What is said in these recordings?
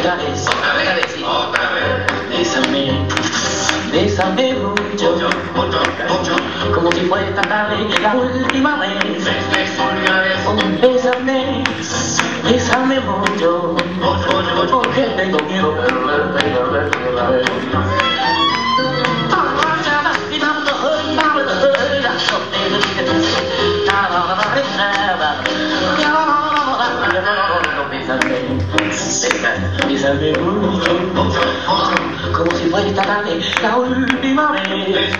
Otra vez. Bésame mucho, como si fuera esta tarde la última vez. Bésame, bésame mucho, porque tengo miedo de volverte. Bésame mucho, como si fuera esta tarde la última vez.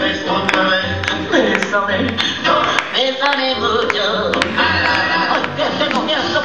Bésame, bésame mucho, porque tengo miedo.